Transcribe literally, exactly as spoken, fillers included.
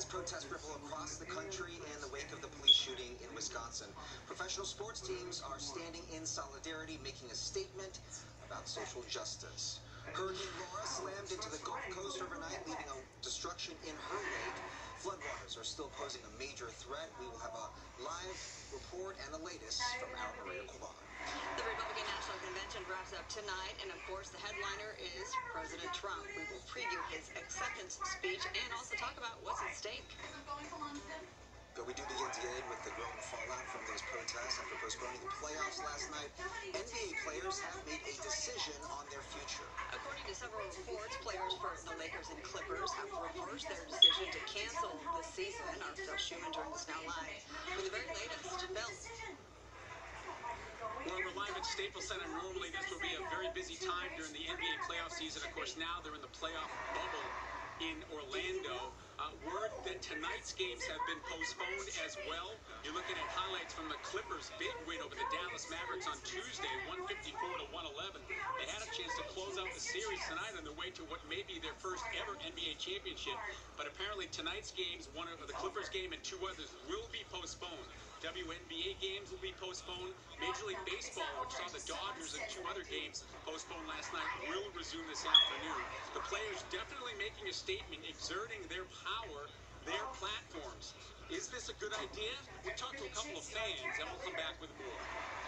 As protests ripple across the country in the wake of the police shooting in Wisconsin, professional sports teams are standing in solidarity, making a statement about social justice. Hurricane Laura slammed into the Gulf Coast overnight, leaving a destruction in her wake. Floodwaters are still posing a major threat. We will have a live report and the latest from our Maria Quban. The Republican National Convention wraps up tonight, and of course the headliner is President Trump. We will preview his acceptance speech and also talk about what's at stake. But we do begin today with the growing fallout from those protests after postponing the playoffs last night. N B A players have made a decision on their future. According to several reports, players for the Lakers and Clippers have reversed their decision to cancel the season. Our Phil Schumann joins us now live with the very latest. Phil. Well, we're live at Staples Center. Normally this will be a very busy time during the N B A playoff season. Of course, now they're in the playoff bubble in Orlando. Uh, word that tonight's games have been postponed as well. You're looking at highlights from the Clippers' big win over the Dallas Mavericks on Tuesday, one fifty-four to one eleven. They had a chance to close out the series tonight on their way to what may be their first ever N B A championship. But apparently tonight's games, one of the Clippers game and two others, will be postponed. W N B A games will be postponed. Major League Baseball, which saw the Dodgers and two other games postponed last night, will resume this afternoon. The players definitely making a statement, exerting their power, their platforms. Is this a good idea? We talked to a couple of fans, and we'll come back with more.